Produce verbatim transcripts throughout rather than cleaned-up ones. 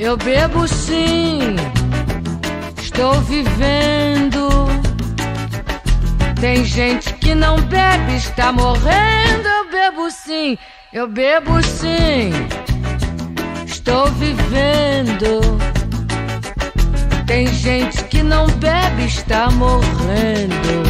Eu bebo sim, estou vivendo. Tem gente que não bebe, está morrendo. Eu bebo sim, eu bebo sim, estou vivendo. Tem gente que não bebe, está morrendo.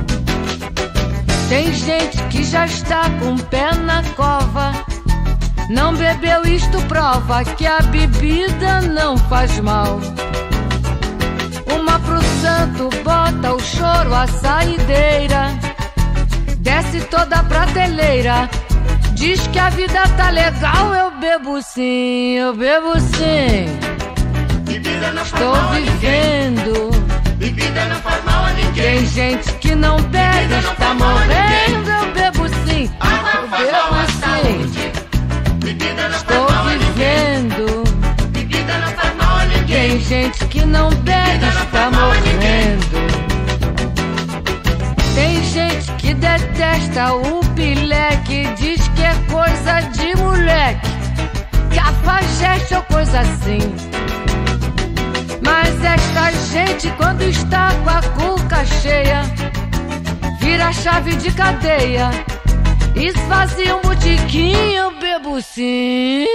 Tem gente que já está com o pé na cova. Não bebeu, isto prova que a bebida não faz mal. Uma pro santo bota o choro, a saideira, desce toda a prateleira, diz que a vida tá legal. Eu bebo sim, eu bebo sim, estou vivendo. Bebida não faz mal a ninguém. Tem gente que não bebe, está morrendo. Eu bebo sim, eu bebo sim, estou vivendo. Bebida não faz mal a ninguém. Tem gente que não bebe, está morrendo. Tem gente que detesta o pileque, diz que é coisa de moleque, cafajeste ou coisa assim. Mas esta gente, quando está com a cuca cheia, vira chave de cadeia, esvazia um botiquim. Eu bebo sim,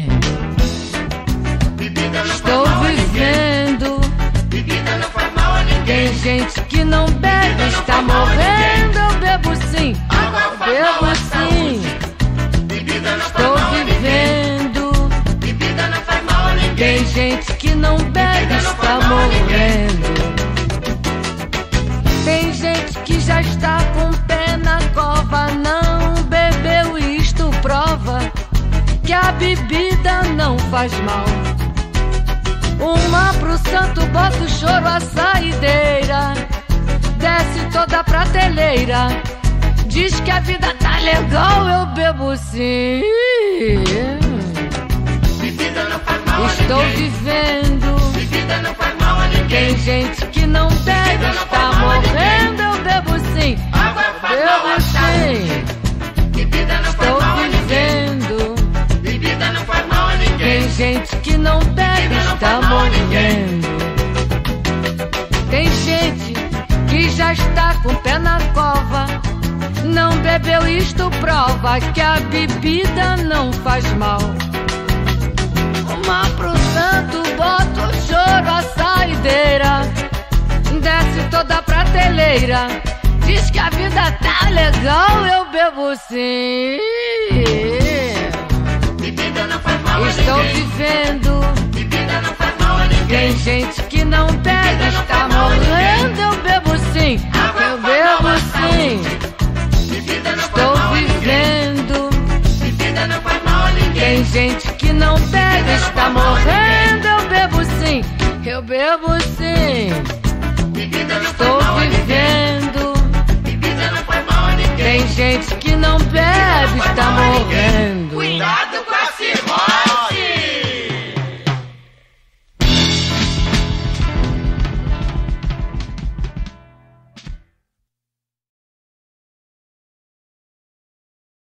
estou vivendo. Bebida não faz mal a ninguém. Tem gente que não bebe, está morrendo. Eu bebo sim, eu bebo sim, estou vivendo. Bebida não faz mal a ninguém. Tem gente que não bebe, está morrendo. Tem gente que já está com o pé na cova. Não bebeu, isto prova que a bebida não faz mal. Uma pro santo bota o choro, a saideira, desce toda a prateleira, diz que a vida tá legal. Eu bebo sim, Bebida não faz mal a estou ninguém. vivendo. Bebida não faz mal a ninguém. Tem gente que não bebe, está morrendo. Eu bebo sim, Água faz mal bebo a saúde. sim, Bebida não faz estou mal a ninguém. vivendo. Bebida não faz mal a ninguém. Tem gente que não bebe, está morrendo. Tem gente que já está com o pé na cova. Não bebeu, isto prova que a bebida não faz mal. Uma pro santo bota o choro, a saideira, desce toda a prateleira, diz que a vida tá legal. Eu bebo sim, Bebida não faz mal a estou ninguém. vivendo. Bebida não faz mal a ninguém. Tem gente que não bebe, está morrendo. Eu bebo sim, eu bebo sim, Bebida não faz estou mal a ninguém. vivendo. Bebida não faz mal a ninguém. Tem gente que não bebe, está